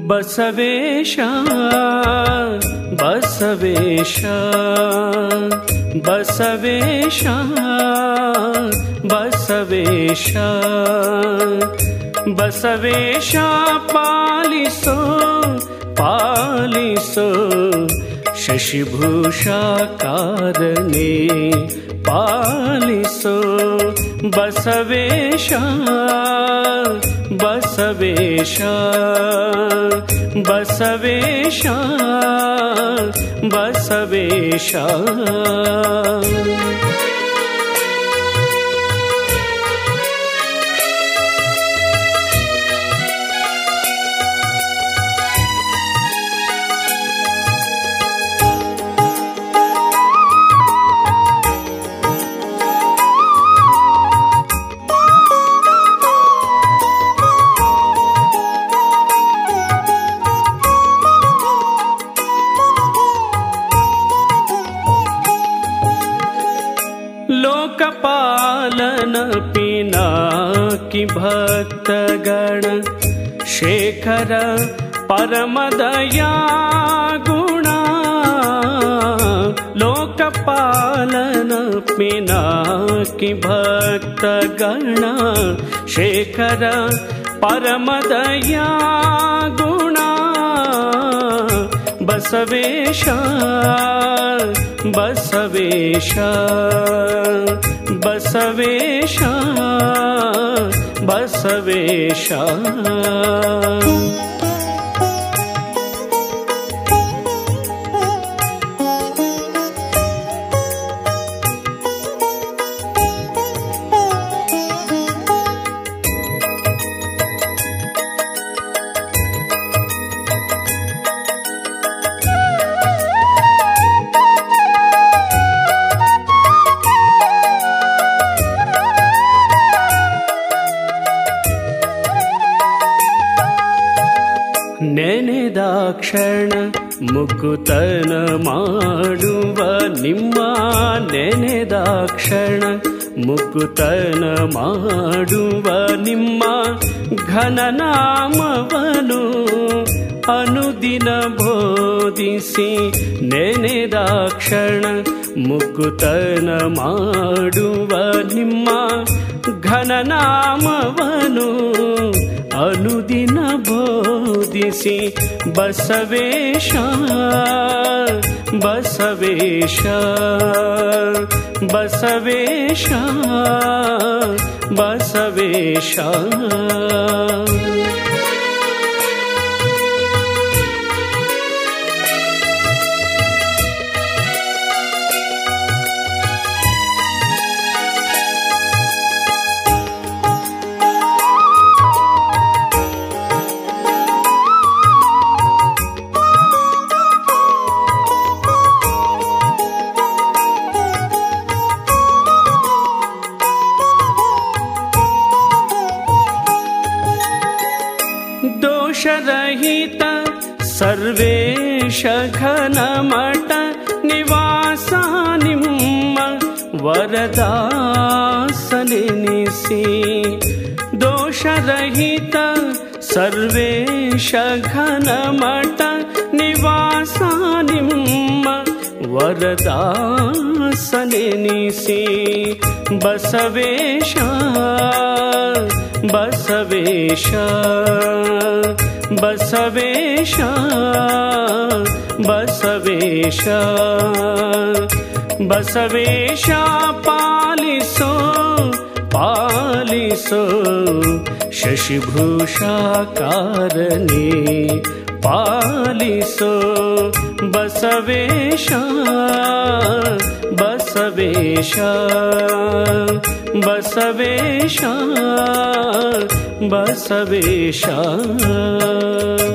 ಬಸವೇಶ ಬಸವೇಶ ಬಸವೇಶ ಬಸವೇಶ ಬಸವೇಶ ಪಾಲಿಸೋ ಪಾಲಿಸೋ ಶಶಿಭೂಷಾಕಾರನೇ ಪಾಲಿಸೋ ಬಸವೇಶ ಬಸವೇಶ ಬಸವೇಶ ಬಸವೇಶ लोकपालन पिनाकी भक्तगण शेखर परमदया गुणा लोकपालन पिनाकी भक्तगण शेखर परमदया गुणा बसवेश बसवेश बसवेश बसवेश ನೆನೆದಾಕ್ಷಣ ಮುಕುತನ ಮಾಡುವ ನಿಮ್ಮ ನೆನೆದಾಕ್ಷಣ ಮುಕುತನ ಮಾಡುವ ನಿಮ್ಮ ಘನನಾಮವನು ಅನುದಿನ ಬೋಧಿಸಿ ನೆನೆದಾಕ್ಷಣ ಮುಕುತನ ಮಾಡುವ ನಿಮ್ಮ ಘನನಾಮವನು ಅನುದಿನ ಬೋಧಿಸಿ ಬಸವೇಶ ಬಸವೇಶ ಬಸವೇಶ ಬಸವೇಶ दोषरहित सर्वेश घनमठ निवास निम्म वरदासनेनिसि दोषरहित सर्वेश घनमठ निवास निम्म वरदासनेनिसि बसवेश बसवेश बसवेश बसवेश बसवेश पालिसो पालिसो शशिभूषाकारणे पालिसो बसवेश बसवेश बसवेश बसवेश